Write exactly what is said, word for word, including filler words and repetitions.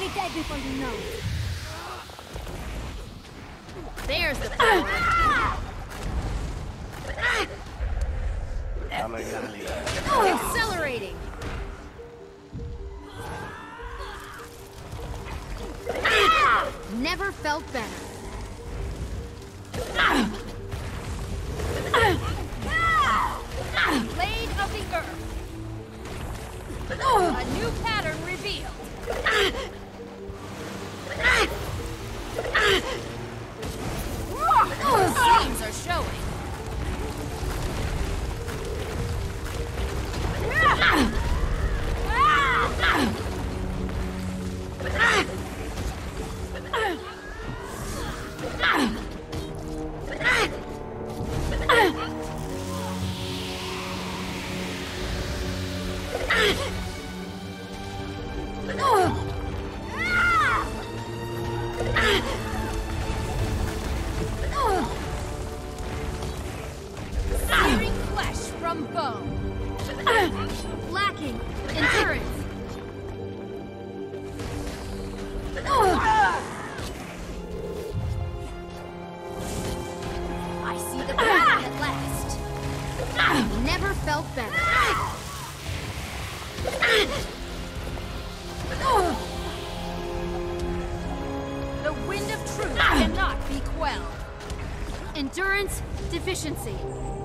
dead before you know it. There's the power. Accelerating. Never felt better. Blade of the Earth. A new pattern revealed. Seams are showing. Searing flesh from bone. Lacking endurance. I see the path at last. Never felt better. The wind of truth cannot be quelled. Endurance deficiency.